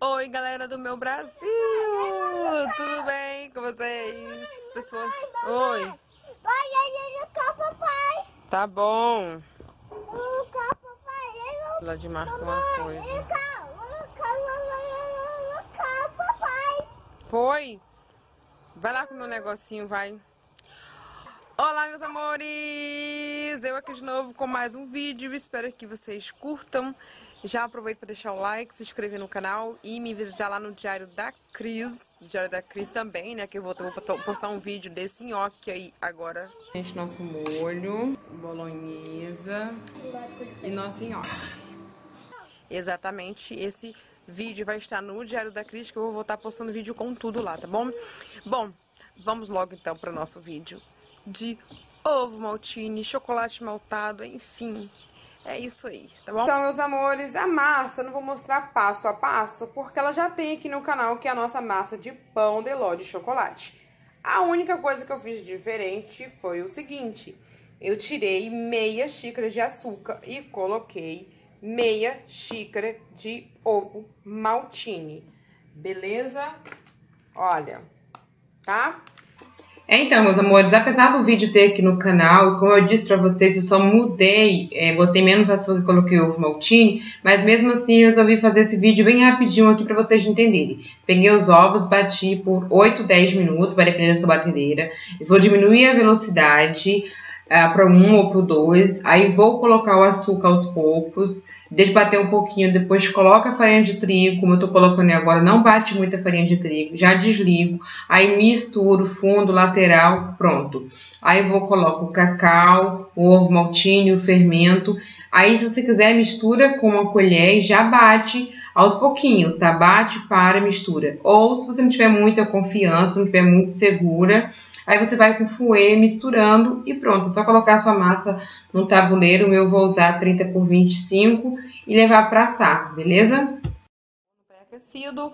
Oi, galera do meu Brasil! Tudo bem com vocês? Pessoas... Oi! Tá bom. Lá de marca uma coisa. Foi? Vai lá com o meu negocinho, vai. Olá, meus amores! Eu aqui de novo com mais um vídeo. Espero que vocês curtam. Já aproveito para deixar o like, se inscrever no canal e me visitar lá no Diário da Cris. Diário da Cris também, né? Que eu vou postar um vídeo desse nhoque aí agora. Gente, nosso molho, bolonhesa e nosso nhoque. Exatamente, esse vídeo vai estar no Diário da Cris, que eu vou estar postando vídeo com tudo lá, tá bom? Bom, vamos logo então para o nosso vídeo de ovo maltine, chocolate maltado, enfim, é isso aí, tá bom? Então, meus amores, a massa eu não vou mostrar passo a passo, porque ela já tem aqui no canal, que é a nossa massa de pão de ló de chocolate. A única coisa que eu fiz de diferente foi o seguinte: eu tirei meia xícara de açúcar e coloquei meia xícara de ovo maltine, beleza? Olha, tá? Então, meus amores, apesar do vídeo ter aqui no canal, como eu disse pra vocês, eu só mudei, botei menos açúcar e coloquei ovo maltine, mas mesmo assim eu resolvi fazer esse vídeo bem rapidinho aqui pra vocês entenderem. Peguei os ovos, bati por 8, 10 minutos, vai depender da sua batedeira, e vou diminuir a velocidade para 1 ou para 2, aí vou colocar o açúcar aos poucos, deixa bater um pouquinho, depois coloca a farinha de trigo, como eu tô colocando agora, não bate muita farinha de trigo, já desligo, aí misturo fundo, lateral, pronto. Aí coloco o cacau, o ovo maltine, o fermento, aí se você quiser mistura com uma colher e já bate aos pouquinhos, tá? Bate, para, mistura. Ou se você não tiver muita confiança, não tiver muito segura, aí você vai com fouet misturando e pronto. É só colocar a sua massa no tabuleiro. Eu vou usar 30 por 25 e levar para assar, beleza? Pré-aquecido.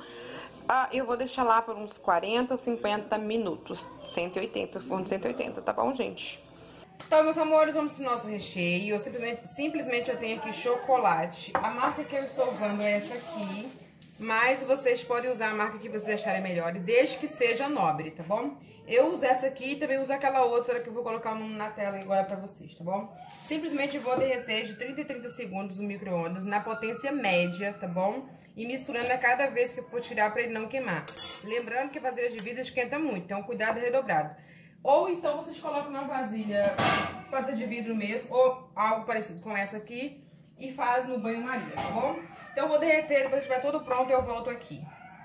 Eu vou deixar lá por uns 40 ou 50 minutos. 180, forno 180, tá bom, gente? Então, meus amores, vamos pro nosso recheio. Simplesmente eu tenho aqui chocolate. A marca que eu estou usando é essa aqui. Mas vocês podem usar a marca que vocês acharem melhor, desde que seja nobre, tá bom? Eu uso essa aqui e também uso aquela outra que eu vou colocar na tela agora pra vocês, tá bom? Simplesmente vou derreter de 30 em 30 segundos no micro-ondas, na potência média, tá bom? E misturando a cada vez que eu for tirar pra ele não queimar. Lembrando que a vasilha de vidro esquenta muito, então cuidado redobrado. Ou então vocês colocam na vasilha, pode ser de vidro mesmo, ou algo parecido com essa aqui, e faz no banho-maria, tá bom? Então eu vou derreter, depois que estiver tudo pronto eu volto aqui.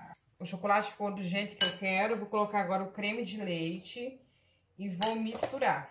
O chocolate ficou do jeito que eu quero, eu vou colocar agora o creme de leite e vou misturar.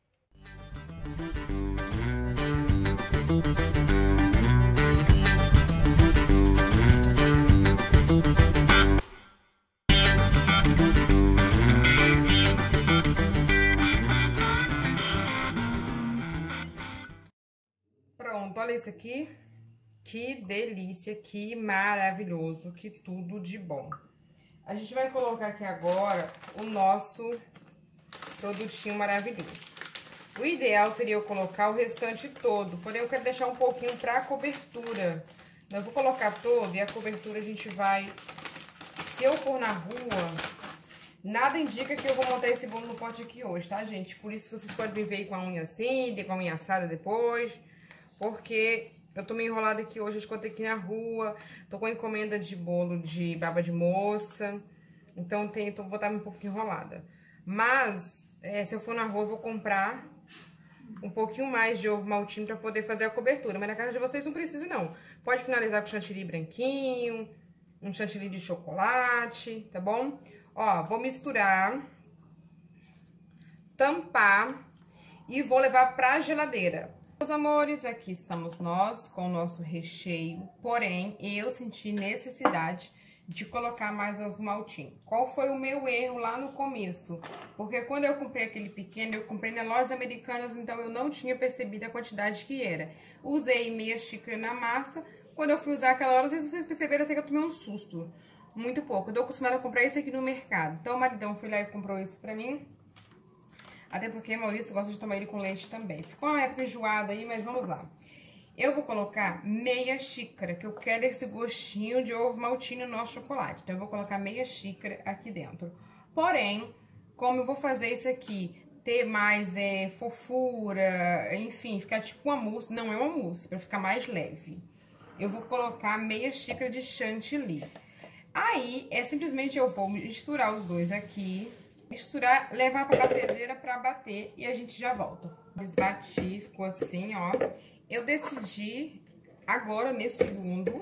Pronto, olha isso aqui. Que delícia, que maravilhoso, que tudo de bom. A gente vai colocar aqui agora o nosso produtinho maravilhoso. O ideal seria eu colocar o restante todo, porém eu quero deixar um pouquinho para cobertura. Eu vou colocar todo e a cobertura a gente vai... Se eu for na rua, nada indica que eu vou montar esse bolo no pote aqui hoje, tá, gente? Por isso vocês podem me ver com a unha assim, com a unha assada depois, porque... eu tô meio enrolada aqui hoje, acho que eu tenho que ir na rua. Tô com encomenda de bolo de baba de moça. Então, vou estar um pouquinho enrolada. Mas, se eu for na rua, eu vou comprar um pouquinho mais de ovo maltine pra poder fazer a cobertura. Mas na casa de vocês não precisa, não. Pode finalizar com chantilly branquinho, um chantilly de chocolate, tá bom? Ó, vou misturar, tampar e vou levar pra geladeira. Meus amores, aqui estamos nós com o nosso recheio, porém, eu senti necessidade de colocar mais ovo maltine. Qual foi o meu erro lá no começo? Porque quando eu comprei aquele pequeno, eu comprei na Lojas Americanas, então eu não tinha percebido a quantidade que era. Usei meia xícara na massa, quando eu fui usar aquela hora, não sei se vocês perceberam, até que eu tomei um susto. Muito pouco, eu tô acostumada a comprar isso aqui no mercado. Então o maridão foi lá e comprou isso pra mim. Até porque Maurício gosta de tomar ele com leite também. Ficou uma época enjoada aí, mas vamos lá. Eu vou colocar meia xícara, que eu quero esse gostinho de ovo maltine no nosso chocolate. Então, eu vou colocar meia xícara aqui dentro. Porém, como eu vou fazer isso aqui ter mais fofura, enfim, ficar tipo uma mousse, não é uma mousse, pra ficar mais leve. Eu vou colocar meia xícara de chantilly. Aí, simplesmente eu vou misturar os dois aqui, misturar, levar pra batedeira pra bater e a gente já volta. Desbati, ficou assim, ó. Eu decidi, agora, nesse segundo,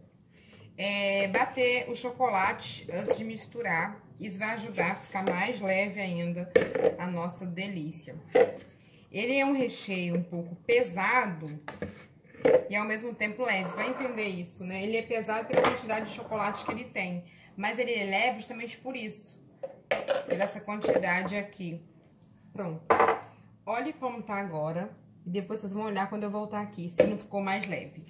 bater o chocolate antes de misturar. Isso vai ajudar a ficar mais leve ainda a nossa delícia. Ele é um recheio um pouco pesado e ao mesmo tempo leve. Vai entender isso, né? Ele é pesado pela quantidade de chocolate que ele tem, mas ele é leve justamente por isso. Por essa quantidade aqui. Pronto. Olha como tá agora. E depois vocês vão olhar quando eu voltar aqui, se não ficou mais leve.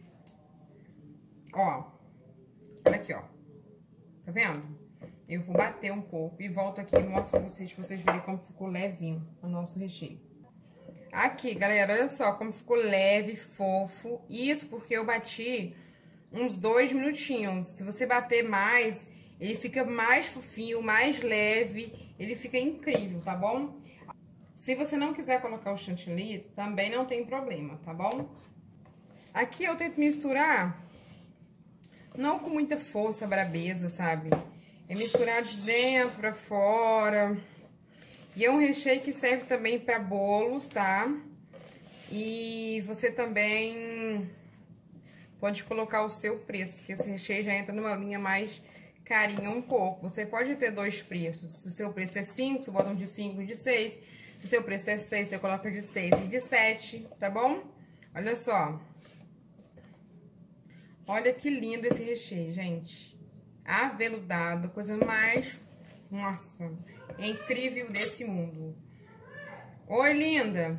Ó. Olha aqui, ó. Tá vendo? Eu vou bater um pouco e volto aqui e mostro pra vocês verem como ficou levinho o nosso recheio. Aqui, galera, olha só como ficou leve, fofo. Isso porque eu bati uns 2 minutinhos. Se você bater mais, ele fica mais fofinho, mais leve. Ele fica incrível, tá bom? Se você não quiser colocar o chantilly, também não tem problema, tá bom? Aqui eu tento misturar, não com muita força, brabeza, sabe? É misturar de dentro pra fora. E é um recheio que serve também pra bolos, tá? E você também pode colocar o seu preço, porque esse recheio já entra numa linha mais carinha um pouco. Você pode ter 2 preços. Se o seu preço é 5, você bota um de 5 e de 6. Se o seu preço é 6, você coloca de 6 e de 7, tá bom? Olha só. Olha que lindo esse recheio, gente. Aveludado, coisa mais... Nossa, é incrível desse mundo. Oi, linda.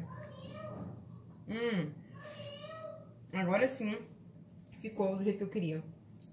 Agora sim, ficou do jeito que eu queria.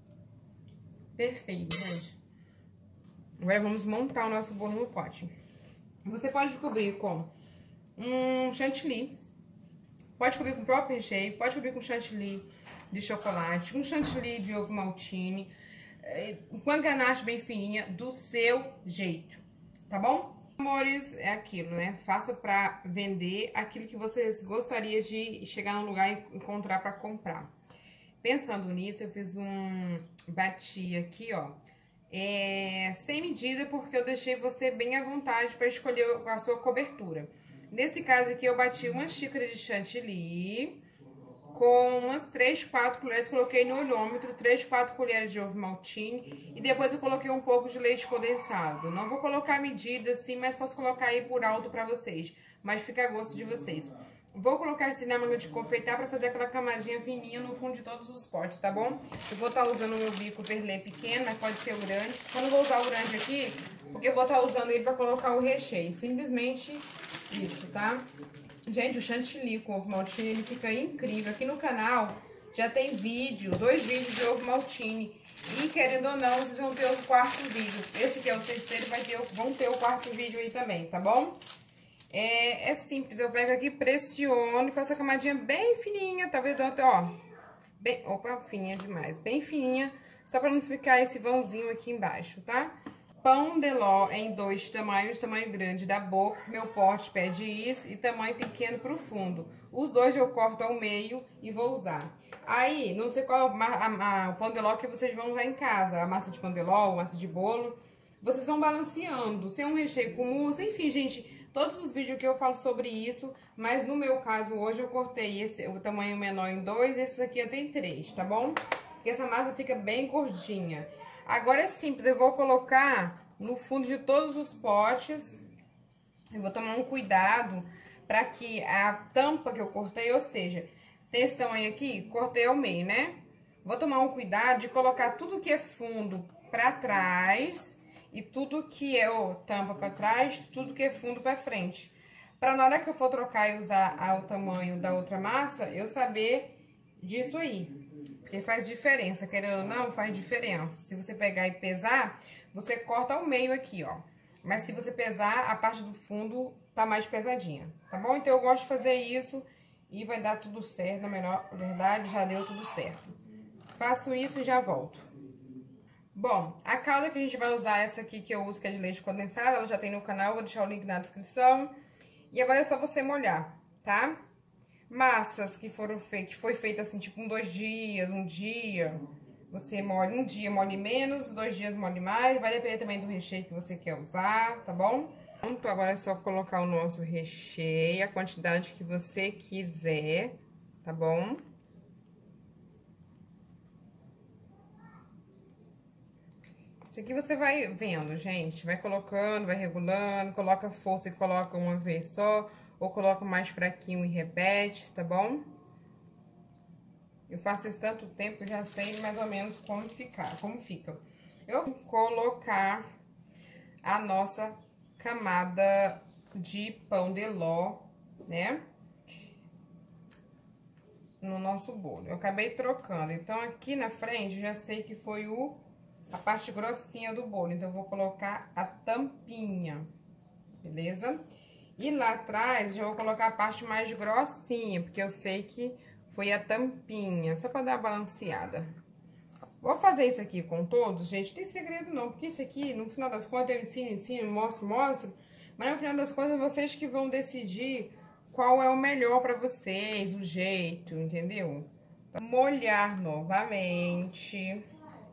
Perfeito, gente. Agora vamos montar o nosso bolo no pote. Você pode cobrir com um chantilly. Pode cobrir com o próprio recheio. Pode cobrir com chantilly de chocolate. Com chantilly de ovo maltine. Com a ganache bem fininha, do seu jeito, tá bom? Amores, é aquilo, né? Faça pra vender aquilo que vocês gostariam de chegar num lugar e encontrar pra comprar. Pensando nisso, eu fiz bati aqui, ó, sem medida, porque eu deixei você bem à vontade pra escolher a sua cobertura. Nesse caso aqui, eu bati uma xícara de chantilly com umas 3, 4 colheres, coloquei no olhômetro, 3, 4 colheres de ovo maltine e depois eu coloquei um pouco de leite condensado. Não vou colocar a medida assim, mas posso colocar aí por alto pra vocês, mas fica a gosto de vocês. Vou colocar assim na manga de confeitar pra fazer aquela camadinha fininha no fundo de todos os potes, tá bom? Eu vou estar usando o meu bico perlê pequeno, mas pode ser o grande. Eu não vou usar o grande aqui, porque eu vou estar usando ele pra colocar o recheio. Simplesmente isso, tá? Gente, o chantilly com ovo maltine, ele fica incrível. Aqui no canal já tem 2 vídeos de ovo maltine. E querendo ou não, vocês vão ter o 4º vídeo. Esse aqui é o 3º, vão ter o 4º vídeo aí também, tá bom? É simples, eu pego aqui, pressiono e faço a camadinha bem fininha, tá vendo? Ó, opa, fininha demais, bem fininha, só pra não ficar esse vãozinho aqui embaixo, tá? Pão de ló em 2 tamanhos, tamanho grande da boca, meu pote pede isso, e tamanho pequeno pro fundo. Os dois eu corto ao meio e vou usar. Aí, não sei qual o pão de ló que vocês vão usar em casa, a massa de pão de ló, a massa de bolo, vocês vão balanceando, se é um recheio com mousse, enfim, gente, todos os vídeos que eu falo sobre isso, mas no meu caso hoje eu cortei o tamanho menor em 2, esses aqui até em 3, tá bom? Porque essa massa fica bem gordinha. Agora é simples, eu vou colocar no fundo de todos os potes. Eu vou tomar um cuidado para que a tampa que eu cortei, ou seja, tem esse tamanho aqui, cortei ao meio, né? Vou tomar um cuidado de colocar tudo que é fundo para trás e tudo que é tampa para trás, tudo que é fundo para frente. Para na hora que eu for trocar e usar o tamanho da outra massa, eu saber disso aí. Porque faz diferença, querendo ou não, faz diferença. Se você pegar e pesar, você corta ao meio aqui, ó. Mas se você pesar, a parte do fundo tá mais pesadinha, tá bom? Então eu gosto de fazer isso e vai dar tudo certo, na melhor verdade, já deu tudo certo. Faço isso e já volto. Bom, a calda que a gente vai usar, essa aqui que eu uso, que é de leite condensado, ela já tem no canal, vou deixar o link na descrição. E agora é só você molhar, tá? Massas que foi feita assim, tipo, 2 dias, um dia, você molha, um dia molhe menos, 2 dias molhe mais, vai depender também do recheio que você quer usar, tá bom? Pronto, agora é só colocar o nosso recheio, a quantidade que você quiser, tá bom? Isso aqui você vai vendo, gente, vai colocando, vai regulando, coloca força e coloca uma vez só, ou coloca mais fraquinho e repete, tá bom? Eu faço isso tanto tempo que eu já sei mais ou menos como fica. Eu vou colocar a nossa camada de pão de ló, né? No nosso bolo. Eu acabei trocando, então aqui na frente eu já sei que foi a parte grossinha do bolo, então eu vou colocar a tampinha, beleza? E lá atrás já vou colocar a parte mais grossinha, porque eu sei que foi a tampinha, só pra dar uma balanceada. Vou fazer isso aqui com todos, gente, não tem segredo não, porque isso aqui, no final das contas, eu ensino, mostro, mas no final das contas, vocês que vão decidir qual é o melhor pra vocês, o jeito, entendeu? Molhar novamente.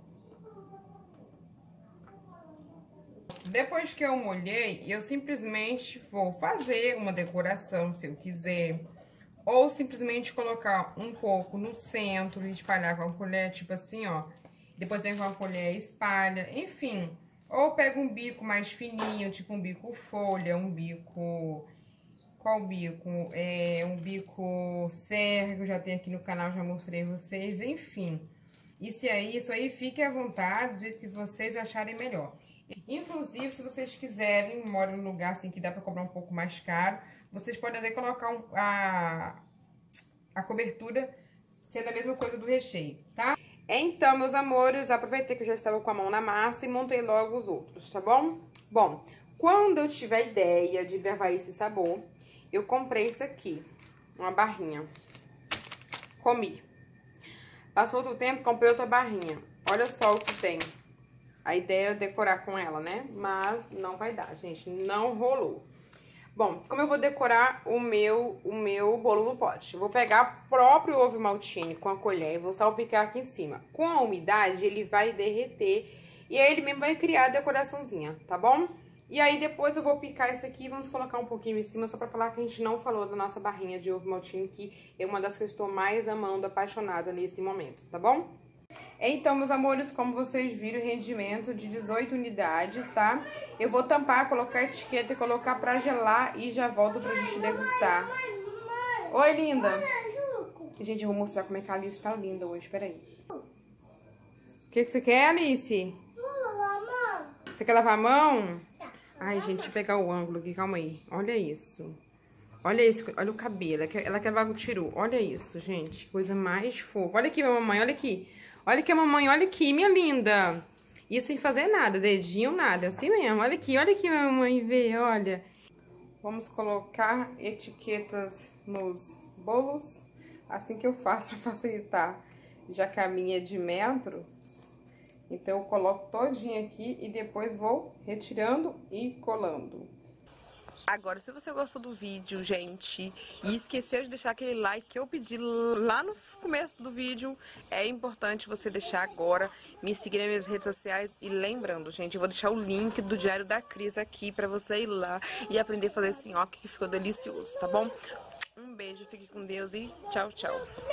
Depois que eu molhei, eu simplesmente vou fazer uma decoração, se eu quiser. Ou simplesmente colocar um pouco no centro e espalhar com a colher, tipo assim, ó. Depois vem com a colher e espalha, enfim. Ou pega um bico mais fininho, tipo um bico folha, um bico... Qual bico? Um bico Sergo, já tem aqui no canal, já mostrei vocês, enfim. Isso aí fique à vontade, do jeito que vocês acharem melhor. Inclusive, se vocês quiserem, moram num lugar assim que dá pra cobrar um pouco mais caro, vocês podem até colocar a cobertura sendo a mesma coisa do recheio, tá? Então, meus amores, aproveitei que eu já estava com a mão na massa e montei logo os outros, tá bom? Bom, quando eu tive a ideia de gravar esse sabor, eu comprei isso aqui, uma barrinha. Comi. Passou outro tempo, comprei outra barrinha. Olha só o que tem. A ideia é decorar com ela, né? Mas não vai dar, gente. Não rolou. Bom, como eu vou decorar o meu bolo no pote? Eu vou pegar o próprio ovo maltine com a colher e vou salpicar aqui em cima. Com a umidade, ele vai derreter e aí ele mesmo vai criar a decoraçãozinha, tá bom? E aí depois eu vou picar isso aqui e vamos colocar um pouquinho em cima só pra falar que a gente não falou da nossa barrinha de ovo maltine, que é uma das que eu estou mais amando, apaixonada nesse momento, tá bom? Então, meus amores, como vocês viram, o rendimento de 18 unidades, tá? Eu vou tampar, colocar a etiqueta e colocar pra gelar e já volto pra gente degustar. Oi, linda! Gente, eu vou mostrar como é que a Alice tá linda hoje, peraí. O que você quer, Alice? Você quer lavar a mão? Ai, gente, deixa eu pegar o ângulo aqui, calma aí. Olha isso. Olha isso, olha o cabelo. Ela quer lavar o tiru. Olha isso, gente. Coisa mais fofa. Olha aqui, minha mamãe, olha aqui. Olha aqui, mamãe, olha aqui, minha linda. E sem fazer nada, dedinho, nada. Assim mesmo. Olha aqui, minha mamãe vê, olha. Vamos colocar etiquetas nos bolos. Assim que eu faço pra facilitar. Já que a minha é de metro. Então, eu coloco todinho aqui e depois vou retirando e colando. Agora, se você gostou do vídeo, gente, e esqueceu de deixar aquele like que eu pedi lá no começo do vídeo, é importante você deixar agora, me seguir nas minhas redes sociais. E lembrando, gente, eu vou deixar o link do Diário da Cris aqui pra você ir lá e aprender a fazer esse nhoque que ficou delicioso, tá bom? Um beijo, fique com Deus e tchau, tchau.